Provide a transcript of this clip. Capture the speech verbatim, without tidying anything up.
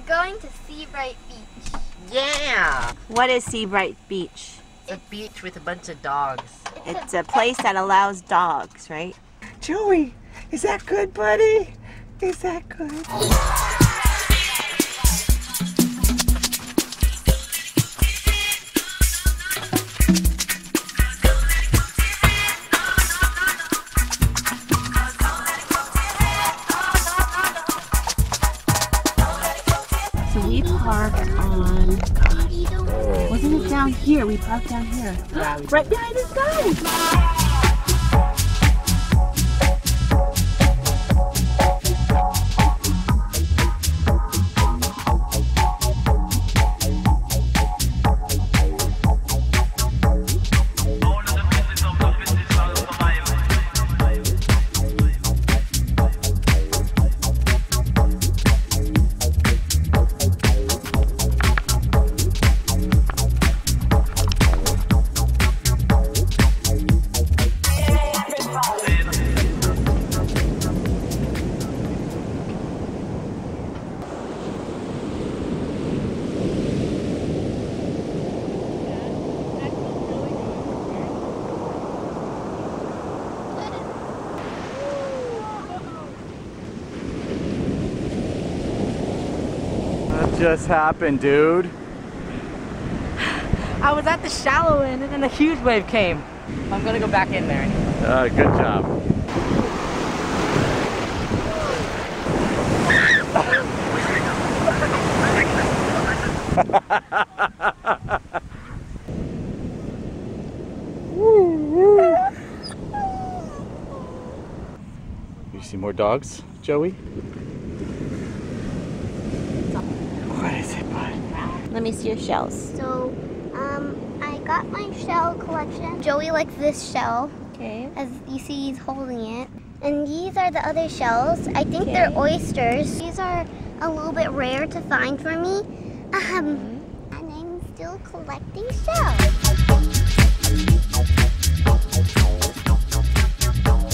going to Seabright Beach. Yeah! What is Seabright Beach? It's a beach with a bunch of dogs. It's a place that allows dogs, right? Joey, is that good, buddy? Is that good? So we parked on, gosh, wasn't it down here? We parked down here. Yeah, we Right behind this guy. What just happened, dude? I was at the shallow end and then a huge wave came. I'm gonna go back in there. Uh, good job. You see more dogs, Joey? What is it, bud? Let me see your shells. So, um, I got my shell collection. Joey likes this shell. Okay. As you see, he's holding it. And these are the other shells. I think Okay. they're oysters. These are a little bit rare to find for me. Um, and I'm still collecting shells.